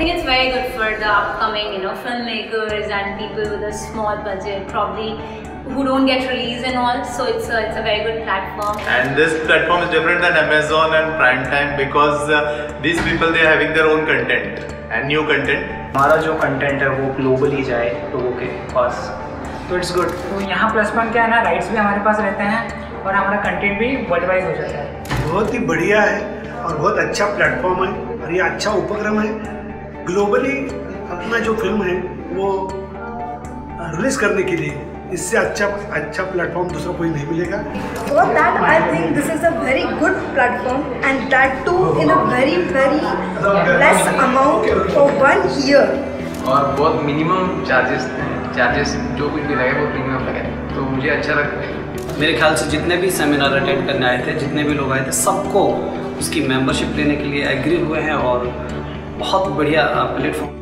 think it's very good for the upcoming, filmmakers and people with a small budget, probably who don't get released and all. So it's a very good platform. And this platform is different than Amazon and Prime Time because these people, they are having their own content and new content. हमारा जो content है वो globally जाए लोगों के पास, तो it's good. तो यहाँ प्लस पॉइंट क्या है ना, राइट्स भी हमारे पास रहते हैं और हमारा कंटेंट भी वर्ल्ड वाइड हो जाता है। बहुत ही बढ़िया है और बहुत अच्छा प्लेटफॉर्म है और ये अच्छा उपक्रम है। ग्लोबली अपना जो फिल्म है वो रिलीज करने के लिए इससे अच्छा प्लेटफॉर्म दूसरा कोई नहीं मिलेगा। For that, I think this is a very good platform, and that too in a very less amount for 1 year. और बहुत मिनिमम चार्जेस जो कुछ भी लगे वो प्रीमियम लगे, तो मुझे अच्छा लगता है। मेरे ख्याल से जितने भी सेमिनार अटेंड करने आए थे, जितने भी लोग आए थे, सबको उसकी मेंबरशिप लेने के लिए एग्री हुए हैं और बहुत बढ़िया प्लेटफॉर्म